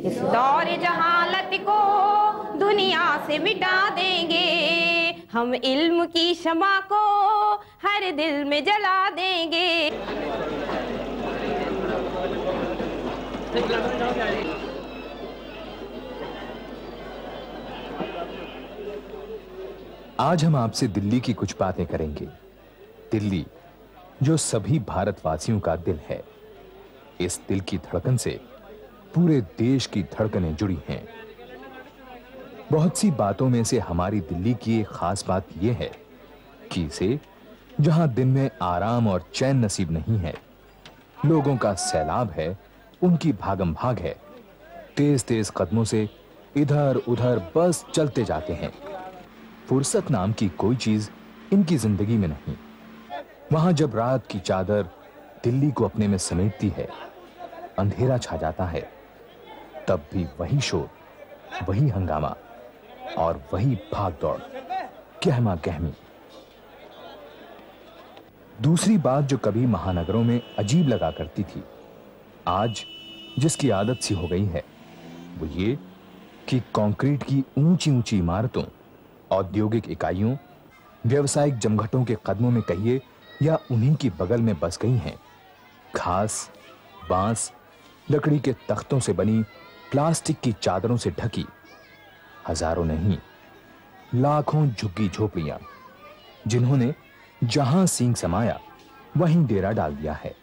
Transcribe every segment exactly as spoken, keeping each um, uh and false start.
इस दौर जहालत को दुनिया से मिटा देंगे, हम इल्म की शमा को हर दिल में जला देंगे। आज हम आपसे दिल्ली की कुछ बातें करेंगे। दिल्ली जो सभी भारतवासियों का दिल है। इस दिल की धड़कन से पूरे देश की धड़कनें जुड़ी हैं। बहुत सी बातों में से हमारी दिल्ली की एक खास बात यह है कि इसे जहां दिन में आराम और चैन नसीब नहीं है, लोगों का सैलाब है, उनकी भागम भाग है, तेज तेज कदमों से इधर उधर बस चलते जाते हैं। फुर्सत नाम की कोई चीज इनकी जिंदगी में नहीं। वहां जब रात की चादर दिल्ली को अपने में समेटती है, अंधेरा छा जाता है, तब भी वही शोर, वही हंगामा और वही भाग दौड़, गहमा गहमी। दूसरी बात जो कभी महानगरों में अजीब लगा करती थी, आज जिसकी आदत सी हो गई है, वो ये कि कंक्रीट की ऊंची ऊंची इमारतों, औद्योगिक इकाइयों, व्यवसायिक जमघटों के कदमों में कहिए या उन्हीं की बगल में बस गई हैं घास, बांस, लकड़ी के तख्तों से बनी प्लास्टिक की चादरों से ढकी हजारों नहीं, लाखों झुग्गी झोपड़ियां, जिन्होंने जहां सींग समाया वहीं डेरा डाल दिया है।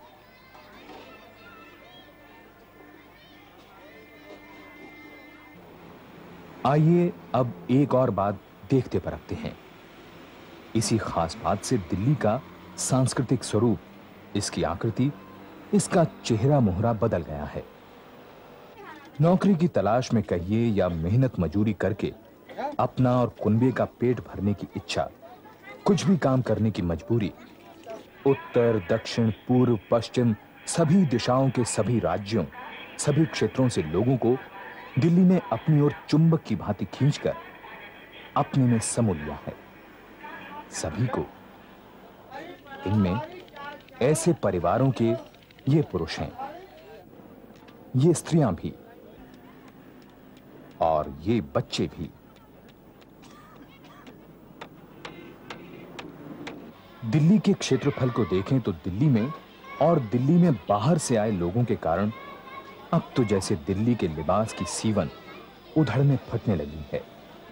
आइए अब एक और बात देखते परखते हैं। इसी खास बात से दिल्ली का सांस्कृतिक स्वरूप, इसकी आकृति, इसका चेहरा मोहरा बदल गया है। नौकरी की तलाश में कहिए या मेहनत मजूरी करके अपना और कुनबे का पेट भरने की इच्छा, कुछ भी काम करने की मजबूरी, उत्तर, दक्षिण, पूर्व, पश्चिम, सभी दिशाओं के सभी राज्यों, सभी क्षेत्रों से लोगों को दिल्ली ने अपनी ओर चुंबक की भांति खींचकर अपने में समो लिया है। सभी को। इनमें ऐसे परिवारों के ये पुरुष हैं, ये स्त्रियां भी और ये बच्चे भी। दिल्ली के क्षेत्रफल को देखें तो दिल्ली में और दिल्ली में बाहर से आए लोगों के कारण अब तो जैसे दिल्ली के लिबास की सीवन उधड़ने फटने लगी है।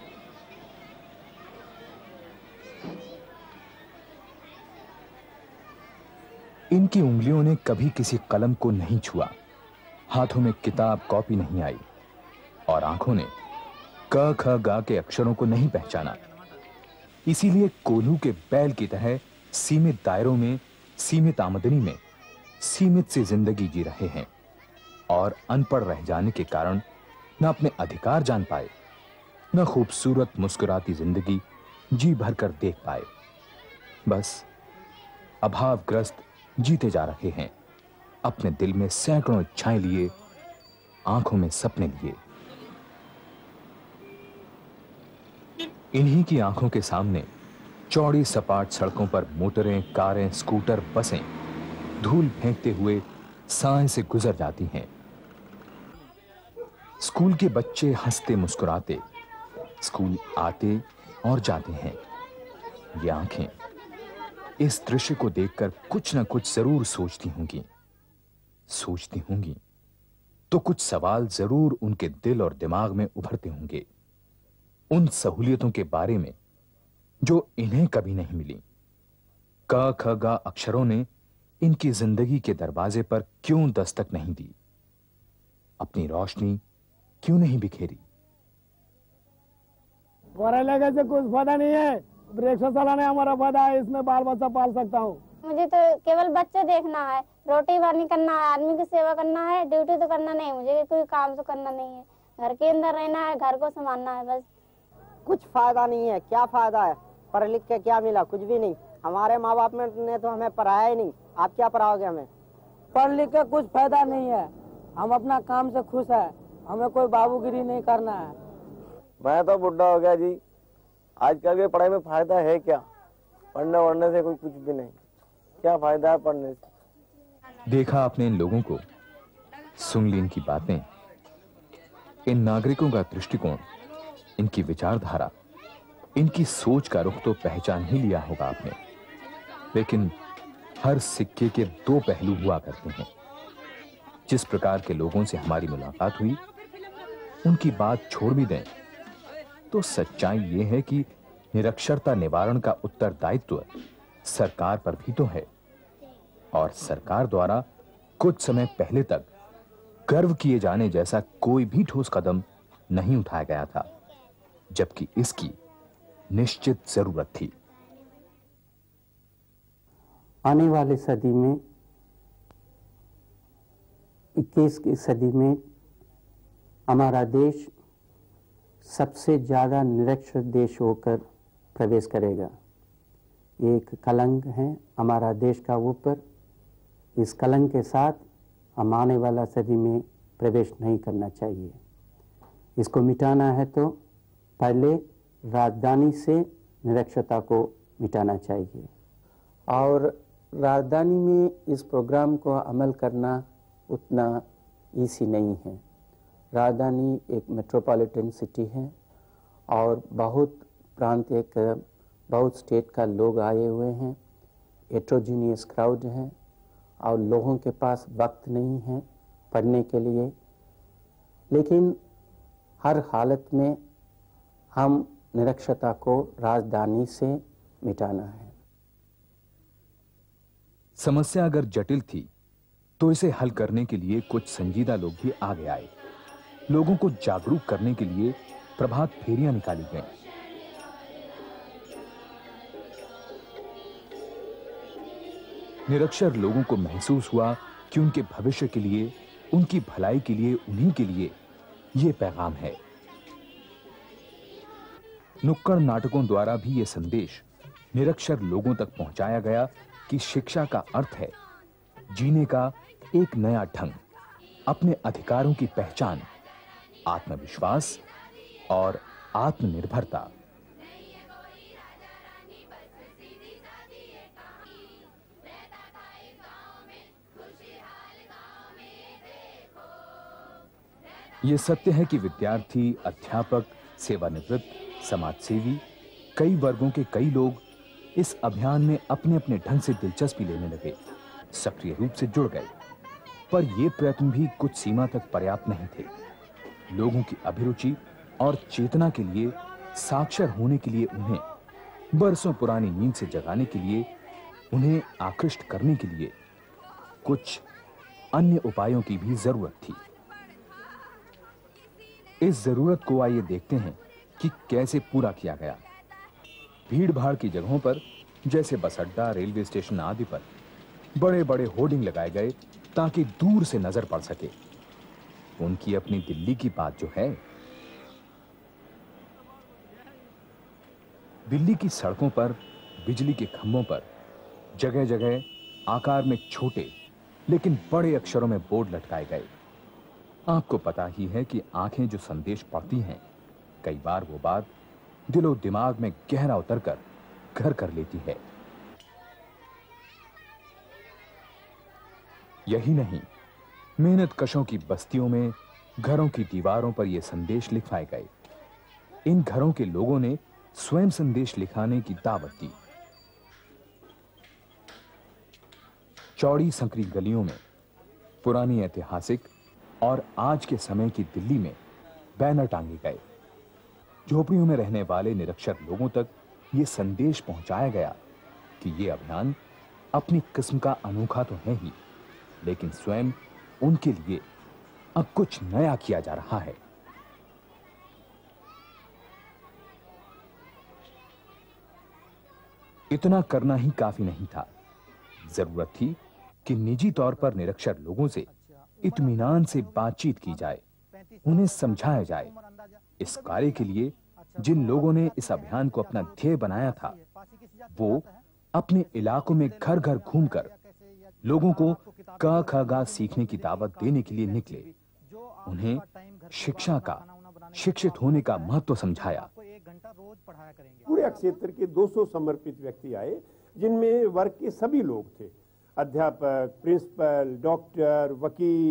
इनकी उंगलियों ने कभी किसी कलम को नहीं छुआ, हाथों में किताब कॉपी नहीं आई और आंखों ने क ख ग के अक्षरों को नहीं पहचाना। इसीलिए कोल्हू के बैल की तरह सीमित दायरों में, सीमित आमदनी में, सीमित सी जिंदगी जी रहे हैं और अनपढ़ रह जाने के कारण न अपने अधिकार जान पाए, न खूबसूरत मुस्कुराती जिंदगी जी भर कर देख पाए। बस अभावग्रस्त जीते जा रहे हैं, अपने दिल में सैकड़ों इच्छाएं लिए, आंखों में सपने लिए। इन्हीं की आंखों के सामने चौड़ी सपाट सड़कों पर मोटरें, कारें, स्कूटर, बसें धूल फेंकते हुए साए से गुजर जाती हैं। स्कूल के बच्चे हंसते मुस्कुराते स्कूल आते और जाते हैं। ये आंखें इस दृश्य को देखकर कुछ ना कुछ जरूर सोचती होंगी। सोचती होंगी तो कुछ सवाल जरूर उनके दिल और दिमाग में उभरते होंगे, उन सहूलियतों के बारे में जो इन्हें कभी नहीं मिली। क ख ग अक्षरों ने इनकी जिंदगी के दरवाजे पर क्यों दस्तक नहीं दी, अपनी रोशनी क्यों नहीं बिखेरी। पढ़ाई लिखाई से कुछ फायदा नहीं है, रिक्शा चलाने हमारा फायदा है, इसमें बाल बच्चा पाल सकता हूँ। मुझे तो केवल बच्चे देखना है, रोटी पानी करना है, आदमी की सेवा करना है, ड्यूटी तो करना नहीं, मुझे कोई काम तो करना नहीं है, घर के अंदर रहना है, घर को संभालना है बस। कुछ फायदा नहीं है। क्या फायदा है, पढ़ लिख के क्या मिला, कुछ भी नहीं। हमारे माँ बाप ने तो हमें पढ़ाया ही नहीं, आप क्या पढ़ाओगे हमें। पढ़ लिख के कुछ फायदा नहीं है, हम अपना काम से खुश है, हमें कोई बाबूगिरी नहीं करना है। मैं तो बुढ़ा हो गया जी, आजकल की पढ़ाई में फायदा है क्या, पढ़ने वढ़ने से कोई कुछ भी नहीं, क्या फायदा है पढ़ने से। देखा आपने इन लोगों को, सुन ली इनकी बातें, इन नागरिकों का दृष्टिकोण, इनकी विचारधारा, इनकी सोच का रुख तो पहचान ही लिया होगा आपने, लेकिन हर सिक्के के दो पहलू हुआ करते हैं। जिस प्रकार के लोगों से हमारी मुलाकात हुई, उनकी बात छोड़ भी दें तो सच्चाई यह है कि निरक्षरता निवारण का उत्तरदायित्व सरकार पर भी तो है, और सरकार द्वारा कुछ समय पहले तक गर्व किए जाने जैसा कोई भी ठोस कदम नहीं उठाया गया था, जबकि इसकी निश्चित जरूरत थी। आने वाले सदी में, इक्कीसवीं सदी में हमारा देश सबसे ज्यादा निरक्षर देश होकर प्रवेश करेगा। ये एक कलंक है हमारा देश का ऊपर। इस कलंक के साथ हम आने वाला सदी में प्रवेश नहीं करना चाहिए। इसको मिटाना है तो पहले राजधानी से निरक्षरता को मिटाना चाहिए, और राजधानी में इस प्रोग्राम को अमल करना उतना ईजी नहीं है। राजधानी एक मेट्रोपॉलिटन सिटी है और बहुत प्रांत, एक बहुत स्टेट का लोग आए हुए हैं, हेट्रोजीनियस क्राउड है, और लोगों के पास वक्त नहीं है पढ़ने के लिए। लेकिन हर हालत में हम निरक्षरता को राजधानी से मिटाना है। समस्या अगर जटिल थी तो इसे हल करने के लिए कुछ संजीदा लोग भी आगे आए। लोगों को जागरूक करने के लिए प्रभात फेरियां निकाली गईं। निरक्षर लोगों को महसूस हुआ कि उनके भविष्य के लिए, उनकी भलाई के लिए, उन्हीं के लिए यह पैगाम है। नुक्कड़ नाटकों द्वारा भी यह संदेश निरक्षर लोगों तक पहुंचाया गया कि शिक्षा का अर्थ है जीने का एक नया ढंग, अपने अधिकारों की पहचान, आत्मविश्वास और आत्मनिर्भरता। यह सत्य है कि विद्यार्थी, अध्यापक, सेवानिवृत्त, समाजसेवी, कई वर्गों के कई लोग इस अभियान में अपने अपने ढंग से दिलचस्पी लेने लगे, सक्रिय रूप से जुड़ गए। पर यह प्रयत्न भी कुछ सीमा तक पर्याप्त नहीं थे। लोगों की अभिरुचि और चेतना के लिए, साक्षर होने के लिए, उन्हें बरसों पुरानी नींद से जगाने के लिए, उन्हें आकृष्ट करने के लिए कुछ अन्य उपायों की भी जरूरत थी। इस जरूरत को आइए देखते हैं कि कैसे पूरा किया गया। भीड़ भाड़ की जगहों पर, जैसे बस अड्डा, रेलवे स्टेशन आदि पर बड़े बड़े होर्डिंग लगाए गए ताकि दूर से नजर पड़ सके। उनकी अपनी दिल्ली की बात जो है। दिल्ली की सड़कों पर, बिजली के खंभों पर जगह जगह आकार में छोटे लेकिन बड़े अक्षरों में बोर्ड लटकाए गए। आपको पता ही है कि आंखें जो संदेश पढ़ती हैं, कई बार वो बात दिलो दिमाग में गहरा उतरकर घर कर लेती है। यही नहीं, मेहनत कशों की बस्तियों में घरों की दीवारों पर यह संदेश लिखवाए गए। इन घरों के लोगों ने स्वयं संदेश लिखाने की दावत दी। चौड़ी संकरी गलियों में, पुरानी ऐतिहासिक और आज के समय की दिल्ली में बैनर टांगे गए। झोपड़ियों में रहने वाले निरक्षर लोगों तक यह संदेश पहुंचाया गया कि यह अभियान अपनी किस्म का अनोखा तो है ही, लेकिन स्वयं उनके लिए अब कुछ नया किया जा रहा है। इतना करना ही काफी नहीं था। जरूरत थी कि निजी तौर पर निरक्षर लोगों से इत्मीनान से बातचीत की जाए, उन्हें समझाया जाए। इस कार्य के लिए जिन लोगों ने इस अभियान को अपना ध्येय बनाया था, वो अपने इलाकों में घर घर घूमकर लोगों को क ख ग सीखने की दावत देने के लिए निकले। उन्हें शिक्षा का, शिक्षित होने का महत्व समझाया। पूरे क्षेत्र के दो सौ समर्पित व्यक्ति आए, जिनमें वर्ग के सभी लोग थे। अध्यापक, प्रिंसिपल, डॉक्टर, वकील,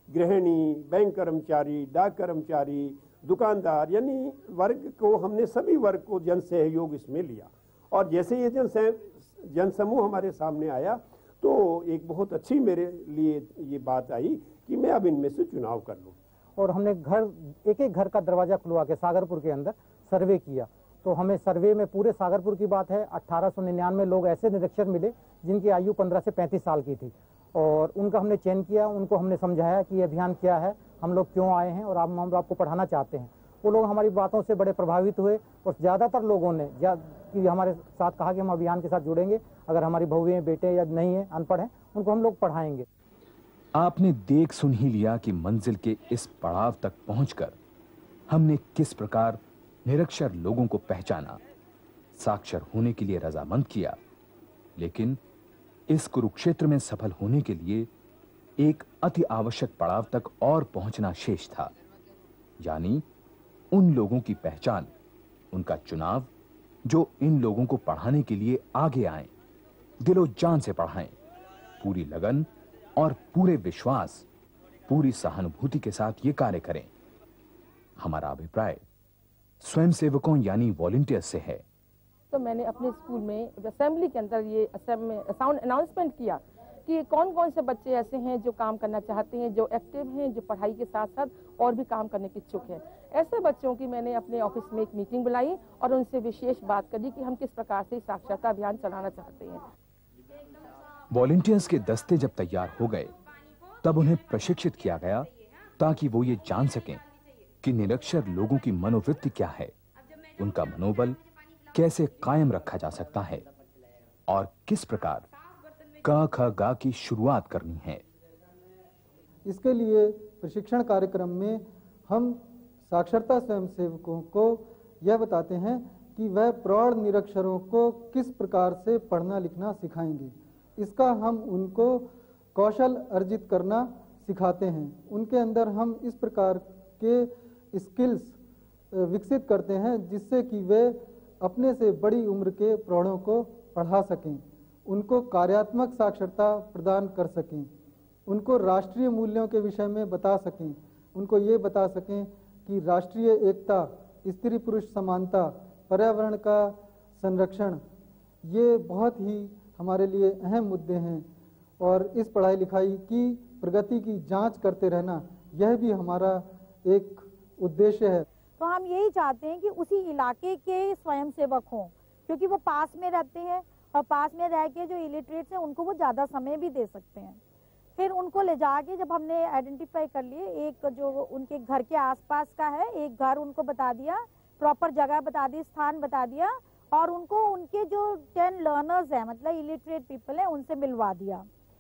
गृहिणी, बैंक कर्मचारी, डाक कर्मचारी, दुकानदार, यानी वर्ग को हमने सभी वर्ग को जन सहयोग इसमें लिया। और जैसे ये जन जन समूह हमारे सामने आया तो एक बहुत अच्छी मेरे लिए ये बात आई कि मैं अब इनमें से चुनाव कर लूँ। और हमने घर एक एक घर का दरवाजा खुलवा के सागरपुर के अंदर सर्वे किया, तो हमें सर्वे में पूरे सागरपुर की बात है अट्ठारह सौ निन्यानवे लोग ऐसे निरक्षर मिले जिनकी आयु पंद्रह से पैंतीस साल की थी, और उनका हमने चयन किया, उनको हमने समझाया कि ये अभियान क्या है, हम लोग क्यों आए हैं और आप हम आपको पढ़ाना चाहते हैं। वो लोग हमारी बातों से बड़े प्रभावित हुए और ज़्यादातर लोगों ने कि हमारे साथ कहा कि हम अभियान के साथ जुड़ेंगे, अगर हमारी बहुएं बेटे या नहीं है अनपढ़ हैं उनको हम लोग पढ़ाएंगे। आपने देख सुन ही लिया कि मंजिल के इस पड़ाव तक पहुंचकर हमने किस प्रकार निरक्षर लोगों को पहचाना, साक्षर होने के लिए रजामंद किया। लेकिन इस कुरुक्षेत्र में सफल होने के लिए एक अति आवश्यक पड़ाव तक और पहुंचना शेष था, यानी उन लोगों की पहचान, उनका चुनाव जो इन लोगों को पढ़ाने के लिए आगे आए, दिलो जान से पढ़ाएं, पूरी लगन और पूरे विश्वास, पूरी सहानुभूति के साथ ये कार्य करें। हमारा अभिप्राय स्वयंसेवकों यानी वॉलंटियर्स से है। तो मैंने अपने स्कूल में असेंबली के अंदर ये साउंड अनाउंसमेंट किया कि कौन कौन से बच्चे ऐसे हैं जो काम करना चाहते हैं, जो एक्टिव हैं, जो पढ़ाई के साथ साथ और भी काम करने के इच्छुक हैं। ऐसे बच्चों की मैंने अपने ऑफिस में एक मीटिंग बुलाई और उनसे विशेष बात करी कि हम किस प्रकार से साक्षरता अभियान चलाना चाहते हैं। वॉलंटियर्स के दस्ते जब तैयार हो गए तब उन्हें प्रशिक्षित किया गया ताकि वो ये जान सकें कि निरक्षर लोगों की मनोवृत्ति क्या है, उनका मनोबल कैसे कायम रखा जा सकता है और किस प्रकार क ख ग की शुरुआत करनी है। इसके लिए प्रशिक्षण कार्यक्रम में हम साक्षरता स्वयंसेवकों को यह बताते हैं कि वह प्रौढ़ निरक्षरों को किस प्रकार से पढ़ना लिखना सिखाएंगे। इसका हम उनको कौशल अर्जित करना सिखाते हैं। उनके अंदर हम इस प्रकार के स्किल्स विकसित करते हैं जिससे कि वे अपने से बड़ी उम्र के प्रौढ़ों को पढ़ा सकें, उनको कार्यात्मक साक्षरता प्रदान कर सकें, उनको राष्ट्रीय मूल्यों के विषय में बता सकें, उनको ये बता सकें कि राष्ट्रीय एकता, स्त्री पुरुष समानता, पर्यावरण का संरक्षण, ये बहुत ही हमारे लिए अहम मुद्दे हैं। और इस पढ़ाई लिखाई की प्रगति की जांच करते रहना, यह भी हमारा एक उद्देश्य है। तो हम यही चाहते हैं कि उसी इलाके के स्वयंसेवक हों, क्योंकि वो पास में रहते हैं और पास में रह के जो इलिटरेट्स हैं उनको वो ज़्यादा समय भी दे सकते हैं। फिर उनको ले जाके जब हमने आइडेंटिफाई कर लिए, एक जो उनके घर के आसपास का है, एक घर उनको बता दिया, प्रॉपर जगह बता दी, स्थान बता दिया, और उनको उनके जो टेन लर्नर्स हैं, मतलब इलिटरेट पीपल हैं, उनसे मिलवा दिया।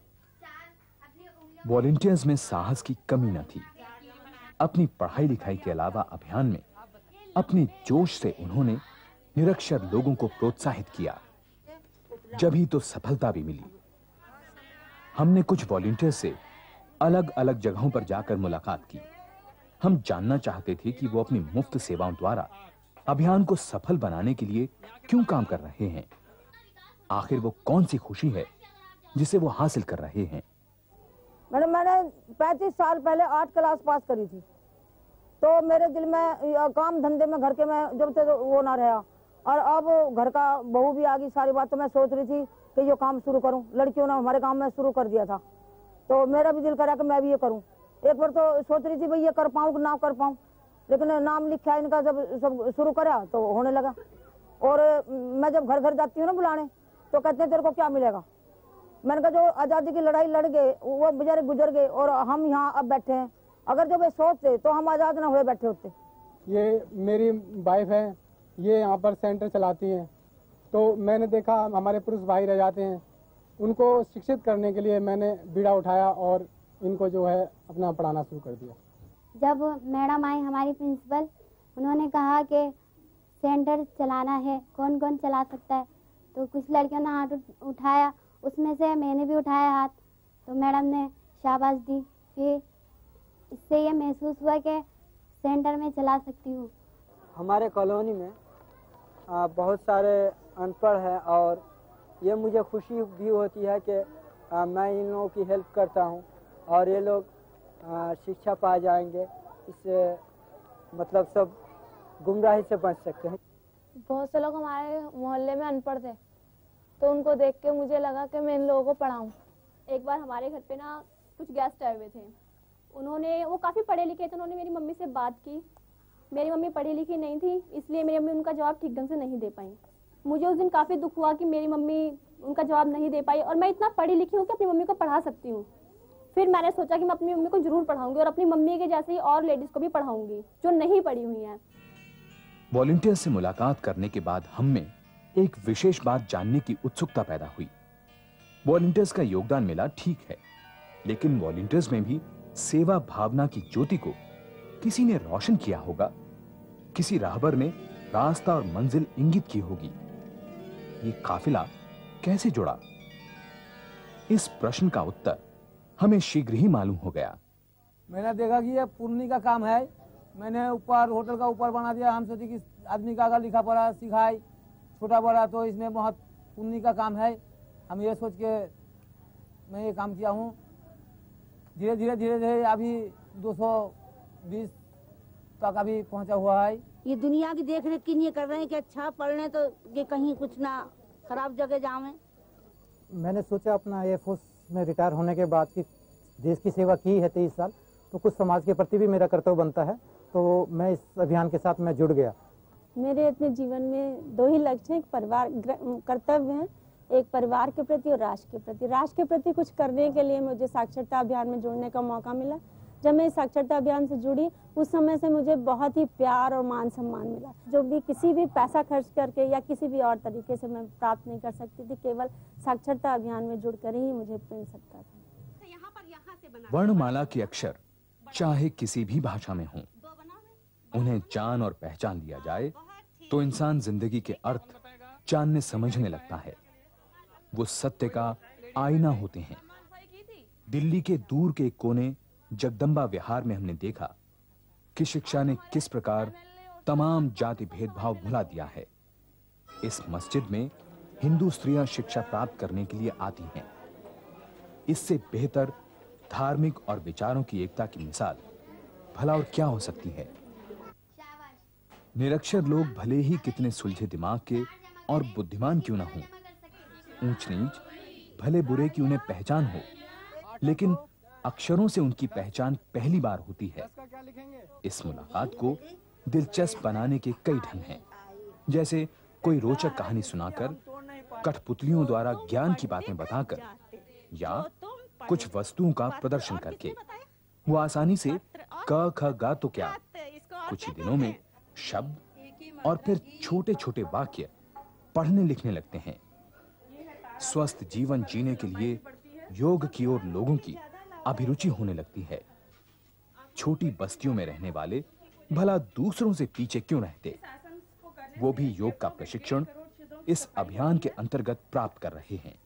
वॉलंटियर्स में साहस की कमी न थी। अपनी पढ़ाई लिखाई के अलावा अभियान में अपने जोश से उन्होंने निरक्षर लोगों को प्रोत्साहित किया, जब ही तो सफलता भी मिली। हमने कुछ वॉलंटियर्स से अलग अलग जगहों पर जाकर मुलाकात की। हम जानना चाहते थे कि वो अपनी मुफ्त सेवाओं द्वारा अभियान को सफल बनाने के लिए क्यों काम कर रहे हैं। आखिर वो कौन सी खुशी है जिसे वो हासिल कर रहे हैं। मैडम, मैंने पैंतीस साल पहले आठ क्लास पास करी थी, तो मेरे दिल में काम धंधे में घर के में जब तक वो ना रहा, और अब घर का बहू भी आ गई, सारी बात तो मैं सोच रही थी कि ये काम शुरू करूं। लड़कियों ने हमारे काम में शुरू कर दिया था, तो मेरा भी दिल करा कि मैं भी ये करूं। एक बार तो सोच रही थी भाई ये कर पाऊं कि ना कर पाऊं, लेकिन नाम लिखा इनका जब सब शुरू करा तो होने लगा। और मैं जब घर घर जाती हूँ ना बुलाने, तो कहते हैं तेरे को क्या मिलेगा। मैंने कहा जो आज़ादी की लड़ाई लड़ गए वो बेचारे गुजर गए और हम यहाँ अब बैठे हैं, अगर जब ये सोचते तो हम आज़ाद ना हुए बैठे होते। ये मेरी वाइफ है, ये यहाँ पर सेंटर चलाती हैं, तो मैंने देखा हमारे पुरुष भाई रह जाते हैं, उनको शिक्षित करने के लिए मैंने बीड़ा उठाया और इनको जो है अपना पढ़ाना शुरू कर दिया। जब मैडम आई हमारी प्रिंसिपल, उन्होंने कहा कि सेंटर चलाना है, कौन कौन चला सकता है, तो कुछ लड़कियों ने हाथ उठाया, उसमें से मैंने भी उठाया हाथ, तो मैडम ने शाबाश दी। फिर इससे ये महसूस हुआ कि सेंटर में चला सकती हूँ। हमारे कॉलोनी में आ, बहुत सारे अनपढ़ हैं और ये मुझे खुशी भी होती है कि आ, मैं इन लोगों की हेल्प करता हूँ और ये लोग शिक्षा पा जाएंगे, इससे मतलब सब गुमराही से बच सकते हैं। बहुत से लोग हमारे मोहल्ले में अनपढ़ थे, तो उनको देख के मुझे लगा कि मैं इन लोगों को पढ़ाऊं। एक बार हमारे घर पे ना कुछ गेस्ट आए हुए थे, उन्होंने वो काफ़ी पढ़े लिखे थे, उन्होंने मेरी मम्मी से बात की। मेरी मम्मी पढ़ी लिखी नहीं थी, इसलिए मेरी मम्मी उनका जवाब ठीक ढंग से नहीं दे पाई। मुझे उस दिन काफ़ी दुख हुआ कि मेरी मम्मी उनका जवाब नहीं दे पाई, और मैं इतना पढ़ी लिखी हूँ कि अपनी मम्मी को पढ़ा सकती हूँ। फिर मैंने सोचा कि मैं अपनी मम्मी को जरूर पढ़ाऊंगी और अपनी मम्मी के जैसे ही और लेडीज़ को भी पढ़ाऊंगी जो नहीं पढ़ी हुई हैं। वॉलंटियर से मुलाकात करने के बाद हम में एक विशेष बात जानने की उत्सुकता पैदा हुई। वॉलंटियर्स का योगदान मिला, ठीक है, लेकिन वॉलंटियर्स में भी सेवा भावना की ज्योति को किसी ने रोशन किया होगा, किसी राहबर ने रास्ता और मंजिल इंगित की होगी। ये काफिला कैसे जुड़ा? इस प्रश्न का उत्तर हमें शीघ्र ही मालूम हो गया। मैंने देखा कि ये पुण्य का काम है, मैंने ऊपर होटल का ऊपर बना दिया। हम सोचे कि आदमी का अगर लिखा पढ़ा सिखाए छोटा बड़ा तो इसमें बहुत पुण्य का काम है। हम ये सोच के मैं ये काम किया हूँ। धीरे धीरे धीरे धीरे अभी दो सौ बीस तक अभी पहुँचा हुआ है। ये दुनिया की देख रेख के लिए कर रहे हैं कि अच्छा पढ़ लें तो ये कहीं कुछ ना खराब जगह जावे। मैंने सोचा अपना एयरफोर्स में रिटायर होने के बाद कि देश की सेवा की है तेईस साल, तो कुछ समाज के प्रति भी मेरा कर्तव्य बनता है, तो मैं इस अभियान के साथ मैं जुड़ गया। मेरे अपने जीवन में दो ही लक्ष्य हैं, एक परिवार कर्तव्य है, एक परिवार के प्रति और राष्ट्र के प्रति। राष्ट्र के प्रति कुछ करने के लिए मुझे साक्षरता अभियान में जुड़ने का मौका मिला। जब मैं इस साक्षरता अभियान से जुड़ी उस समय से मुझे बहुत ही प्यार और मान सम्मान मिला, जो भी किसी भी पैसा खर्च करके या किसी भी और तरीके से मैं प्राप्त नहीं कर सकती थी। केवल साक्षरता अभियान में जुड़कर ही मुझे मिल सकता था। वर्णमाला के अक्षर चाहे किसी भी भाषा में हों, उन्हें जान और पहचान लिया जाए तो इंसान जिंदगी के अर्थ जानने समझने लगता है। वो सत्य का आईना होते हैं। दिल्ली के दूर के कोने जगदम्बा विहार में हमने देखा कि शिक्षा ने किस प्रकार तमाम जाति भेदभाव भुला दिया है। इस मस्जिद में हिंदू स्त्रियां शिक्षा प्राप्त करने के लिए आती हैं। इससे बेहतर धार्मिक और विचारों की एकता की मिसाल भला और क्या हो सकती है। निरक्षर लोग भले ही कितने सुलझे दिमाग के और बुद्धिमान क्यों ना हों, ऊंच नीच भले बुरे की उन्हें पहचान हो, लेकिन अक्षरों से उनकी पहचान पहली बार होती है। इस मुलाकात को दिलचस्प बनाने के कई ढंग हैं, जैसे कोई रोचक कहानी सुनाकर, कठपुतलियों द्वारा ज्ञान की बातें बताकर, या कुछ वस्तुओं का प्रदर्शन करके। वो आसानी से क ख ग तो क्या, कुछ ही दिनों में शब्द और फिर छोटे छोटे वाक्य पढ़ने लिखने लगते हैं। स्वस्थ जीवन जीने के लिए योग की ओर लोगों की अभिरुचि होने लगती है। छोटी बस्तियों में रहने वाले भला दूसरों से पीछे क्यों रहते, वो भी योग का प्रशिक्षण इस अभियान के अंतर्गत प्राप्त कर रहे हैं।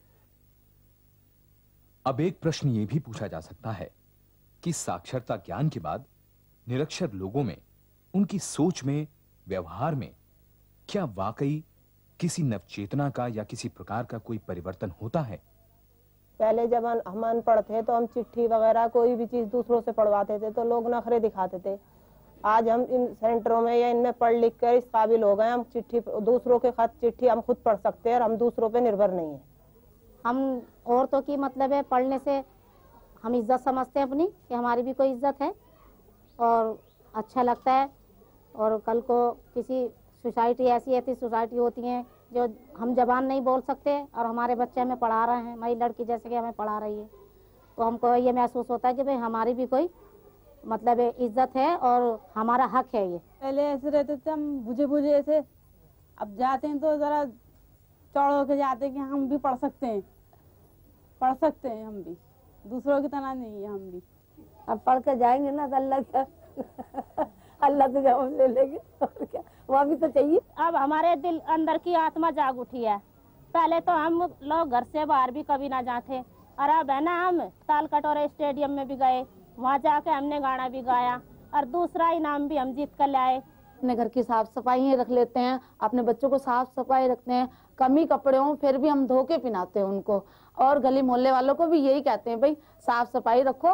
अब एक प्रश्न यह भी पूछा जा सकता है कि साक्षरता ज्ञान के बाद निरक्षर लोगों में, उनकी सोच में, व्यवहार में क्या वाकई किसी नवचेतना का या किसी प्रकार का कोई परिवर्तन होता है? पहले जब हम अनपढ़ थे तो हम चिट्ठी वगैरह कोई भी चीज दूसरों से पढ़वाते थे तो लोग नखरे दिखाते थे। आज हम इन सेंटरों में या इनमें पढ़ लिख कर इस काबिल हो गए, हम चिट्ठी दूसरों के खत चिट्ठी हम खुद पढ़ सकते हैं और हम दूसरों पे निर्भर नहीं है। हम औरतों की मतलब है पढ़ने से हम इज्जत समझते हैं अपनी, कि हमारी भी कोई इज्जत है और अच्छा लगता है। और कल को किसी सोसाइटी ऐसी ऐसी सोसाइटी होती हैं जो हम जबान नहीं बोल सकते और हमारे बच्चे हमें पढ़ा रहे हैं, हमारी लड़की जैसे कि हमें पढ़ा रही है, तो हमको ये महसूस होता है कि भाई हमारी भी कोई मतलब इज्जत है और हमारा हक है। ये पहले ऐसे रहते थे हम बुझे बुझे ऐसे, अब जाते हैं तो जरा चौड़ होके जाते हैं कि हम भी पढ़ सकते हैं, पढ़ सकते हैं हम भी, दूसरों की तरह नहीं है हम भी। अब पढ़ कर जाएंगे ना तो अल्लाह क्या अल्लाह तो जवाब ले लेंगे और क्या, वह भी तो चाहिए। अब हमारे दिल अंदर की आत्मा जाग उठी है। पहले तो हम लोग घर से बाहर भी कभी ना जाते, और अब है ना हम ताल कटोरे स्टेडियम में भी गए, वहाँ जाके हमने गाना भी गाया और दूसरा इनाम भी हम जीत कर लाए। अपने घर की साफ सफाई रख लेते हैं, अपने बच्चों को साफ सफाई रखते हैं, कमी कपड़े हों फिर भी हम धो के पहनाते हैं उनको, और गली मोहल्ले वालों को भी यही कहते हैं भाई साफ सफाई रखो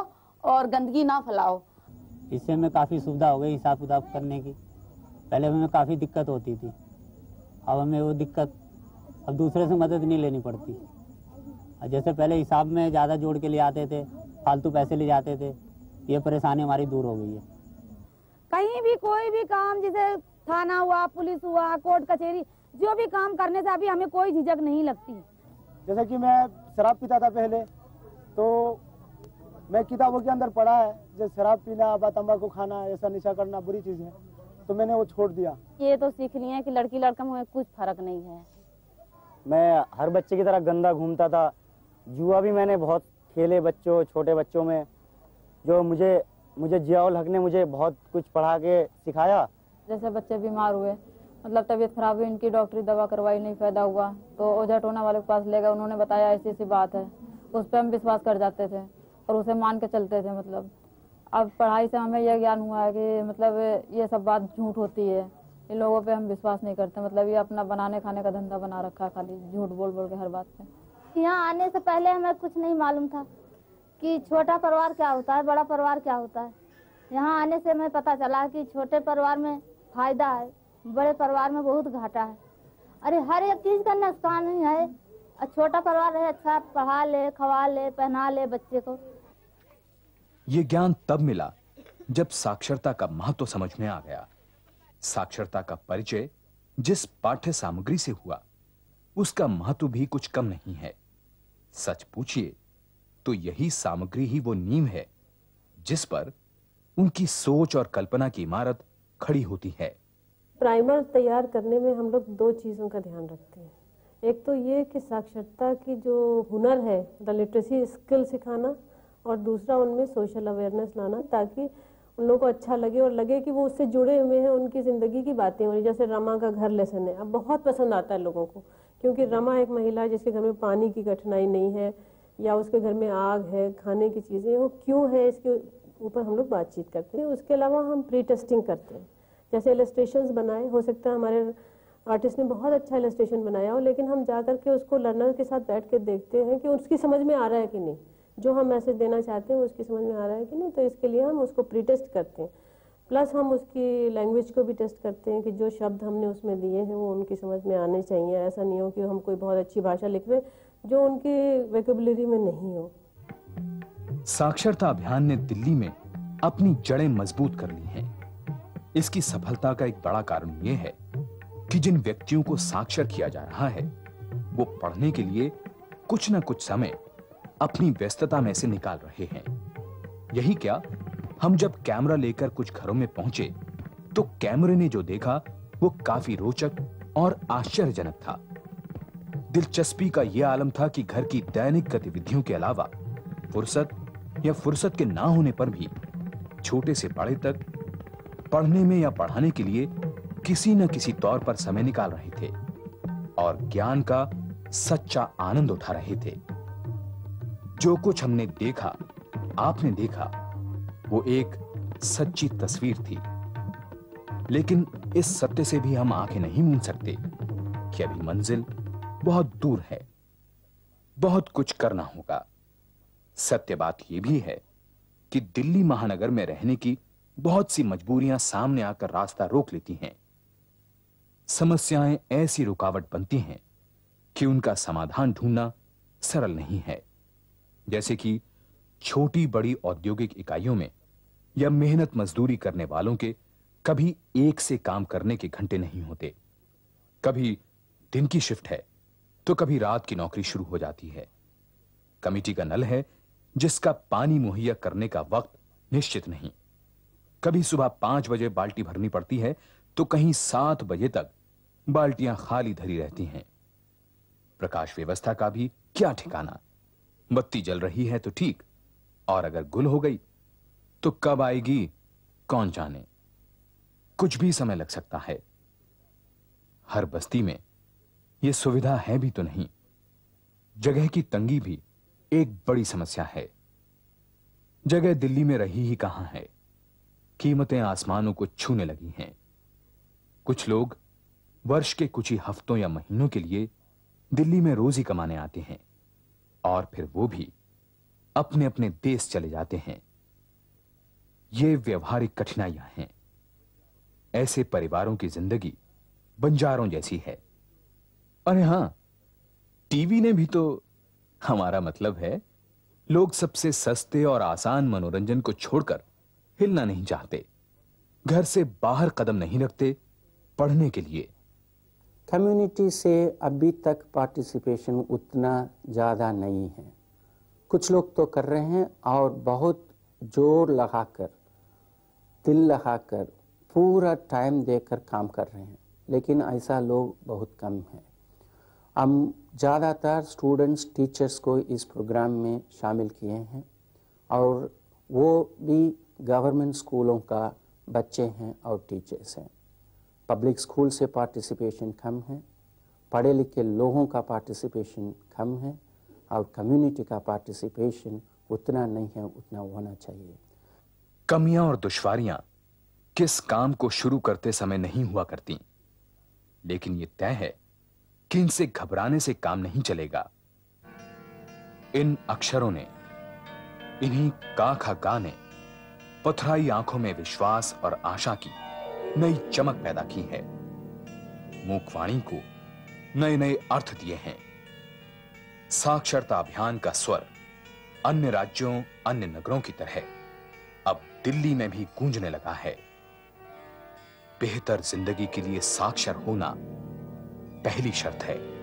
और गंदगी ना फैलाओ। इससे हमें काफ़ी सुविधा हो गई हिसाब किताब करने की। पहले हमें काफ़ी दिक्कत होती थी, अब हमें वो दिक्कत अब दूसरे से मदद नहीं लेनी पड़ती। जैसे पहले हिसाब में ज़्यादा जोड़ के ले आते थे, फालतू पैसे ले जाते थे, ये परेशानी हमारी दूर हो गई है। कहीं भी कोई भी काम, जैसे थाना हुआ, पुलिस हुआ, कोर्ट कचहरी, जो भी काम करने से अभी हमें कोई झिझक नहीं लगती। जैसे कि मैं शराब पीता था पहले, तो मैं किताबों के अंदर पढ़ा है जैसे शराब पीना, तंबाकू खाना, ऐसा नशा करना बुरी चीज़ है, तो मैंने वो छोड़ दिया। ये तो सीख लिया कि लड़की लड़का में कुछ फर्क नहीं है। मैं हर बच्चे की तरह गंदा घूमता था, जुआ भी मैंने बहुत खेले बच्चों छोटे बच्चों में, जो मुझे मुझे जियाउल हक ने मुझे बहुत कुछ पढ़ा के सिखाया। जैसे बच्चे बीमार हुए, मतलब तबीयत खराब हुई, इनकी डॉक्टरी दवा करवाई, नहीं फायदा हुआ, तो ओझा टोना वाले के पास ले गए, उन्होंने बताया ऐसी ऐसी बात है, उस पर हम विश्वास कर जाते थे और उसे मान के चलते थे। मतलब अब पढ़ाई से हमें यह ज्ञान हुआ है कि मतलब ये सब बात झूठ होती है, इन लोगों पे हम विश्वास नहीं करते। मतलब ये अपना बनाने खाने का धंधा बना रखा है, खाली झूठ बोल बोल के हर बात पे। यहाँ आने से पहले हमें कुछ नहीं मालूम था कि छोटा परिवार क्या होता है, बड़ा परिवार क्या होता है। यहाँ आने से हमें पता चला कि छोटे परिवार में फायदा है, बड़े परिवार में बहुत घाटा है। अरे हर एक चीज का नुकसान ही है। छोटा परिवार है, अच्छा पढ़ा ले, खवा ले, पहना ले बच्चे को। ये ज्ञान तब मिला जब साक्षरता का महत्व समझ में आ गया। साक्षरता का परिचय जिस पाठ्य सामग्री से हुआ, उसका महत्व भी कुछ कम नहीं है। सच पूछिए तो यही सामग्री ही वो नींव है जिस पर उनकी सोच और कल्पना की इमारत खड़ी होती है। प्राइमर तैयार करने में हम लोग दो चीज़ों का ध्यान रखते हैं। एक तो ये कि साक्षरता की जो हुनर है, द लिटरेसी स्किल सिखाना, और दूसरा उनमें सोशल अवेयरनेस लाना, ताकि उन लोगों को अच्छा लगे और लगे कि वो उससे जुड़े हुए हैं, उनकी ज़िंदगी की बातें हो रही। जैसे रमा का घर लेसन है, अब बहुत पसंद आता है लोगों को, क्योंकि रमा एक महिला है जिसके घर में पानी की कठिनाई नहीं है, या उसके घर में आग है, खाने की चीज़ें, वो क्यों है इसके ऊपर हम लोग बातचीत करते हैं। उसके अलावा हम प्री टेस्टिंग करते हैं, जैसे इलस्ट्रेशंस बनाए, हो सकता है हमारे आर्टिस्ट ने बहुत अच्छा इलस्ट्रेशन बनाया हो, लेकिन हम जा कर के उसको लर्नर के साथ बैठ के देखते हैं कि उसकी समझ में आ रहा है कि नहीं, जो हम मैसेज देना चाहते हैं उसकी समझ में आ रहा है कि नहीं। तो इसके लिए हम उसको प्री टेस्ट करते हैं, प्लस हम उसकी लैंग्वेज को भी टेस्ट करते हैं कि जो शब्द हमने उसमें दिए हैं वो उनकी समझ में आने चाहिए। ऐसा नहीं हो कि हम कोई बहुत अच्छी भाषा लिख रहे जो उनकी वोकैबुलरी में नहीं हो। साक्षरता अभियान ने दिल्ली में अपनी जड़ें मजबूत कर ली हैं। इसकी सफलता का एक बड़ा कारण यह है कि जिन व्यक्तियों को साक्षर किया जा रहा है वो पढ़ने के लिए कुछ न कुछ समय अपनी व्यस्तता में से निकाल रहे हैं। यही क्या, हम जब कैमरा लेकर कुछ घरों में पहुंचे तो कैमरे ने जो देखा वो काफी रोचक और आश्चर्यजनक था। दिलचस्पी का यह आलम था कि घर की दैनिक गतिविधियों के अलावा फुर्सत या फुर्सत के ना होने पर भी छोटे से बड़े तक पढ़ने में या पढ़ाने के लिए किसी न किसी तौर पर समय निकाल रहे थे और ज्ञान का सच्चा आनंद उठा रहे थे। जो कुछ हमने देखा, आपने देखा, वो एक सच्ची तस्वीर थी। लेकिन इस सत्य से भी हम आंखें नहीं मूंद सकते कि अभी मंजिल बहुत दूर है, बहुत कुछ करना होगा। सत्य बात यह भी है कि दिल्ली महानगर में रहने की बहुत सी मजबूरियां सामने आकर रास्ता रोक लेती हैं। समस्याएं ऐसी रुकावट बनती हैं कि उनका समाधान ढूंढना सरल नहीं है। जैसे कि छोटी बड़ी औद्योगिक इकाइयों में या मेहनत मजदूरी करने वालों के कभी एक से काम करने के घंटे नहीं होते। कभी दिन की शिफ्ट है तो कभी रात की नौकरी शुरू हो जाती है। कमेटी का नल है जिसका पानी मुहैया करने का वक्त निश्चित नहीं। कभी सुबह पांच बजे बाल्टी भरनी पड़ती है तो कहीं सात बजे तक बाल्टियां खाली धरी रहती हैं। प्रकाश व्यवस्था का भी क्या ठिकाना। बत्ती जल रही है तो ठीक, और अगर गुल हो गई तो कब आएगी कौन जाने। कुछ भी समय लग सकता है। हर बस्ती में यह सुविधा है भी तो नहीं। जगह की तंगी भी एक बड़ी समस्या है। जगह दिल्ली में रही ही कहां है। कीमतें आसमानों को छूने लगी हैं। कुछ लोग वर्ष के कुछ ही हफ्तों या महीनों के लिए दिल्ली में रोजी कमाने आते हैं और फिर वो भी अपने अपने देश चले जाते हैं। ये व्यवहारिक कठिनाइयां हैं। ऐसे परिवारों की जिंदगी बंजारों जैसी है। अरे हां, टीवी ने भी तो, हमारा मतलब है, लोग सबसे सस्ते और आसान मनोरंजन को छोड़कर हिलना नहीं चाहते, घर से बाहर कदम नहीं रखते पढ़ने के लिए। कम्युनिटी से अभी तक पार्टिसिपेशन उतना ज़्यादा नहीं है। कुछ लोग तो कर रहे हैं और बहुत जोर लगाकर, दिल लगाकर, पूरा टाइम देकर काम कर रहे हैं, लेकिन ऐसा लोग बहुत कम हैं। हम ज़्यादातर स्टूडेंट्स टीचर्स को इस प्रोग्राम में शामिल किए हैं और वो भी गवर्नमेंट स्कूलों का बच्चे हैं और टीचर्स हैं। पब्लिक स्कूल से पार्टिसिपेशन कम है, पढ़े लिखे लोगों का पार्टिसिपेशन कम है और कम्युनिटी का पार्टिसिपेशन उतना नहीं है उतना होना चाहिए। कमियां और दुश्वारियां किस काम को शुरू करते समय नहीं हुआ करती, लेकिन यह तय है कि इनसे घबराने से काम नहीं चलेगा। इन अक्षरों ने, इन्हीं का खा गा ने पथराई आंखों में विश्वास और आशा की नई चमक पैदा की है। मूकवाणी को नए नए अर्थ दिए हैं। साक्षरता अभियान का स्वर अन्य राज्यों, अन्य नगरों की तरह अब दिल्ली में भी गूंजने लगा है। बेहतर जिंदगी के लिए साक्षर होना पहली शर्त है।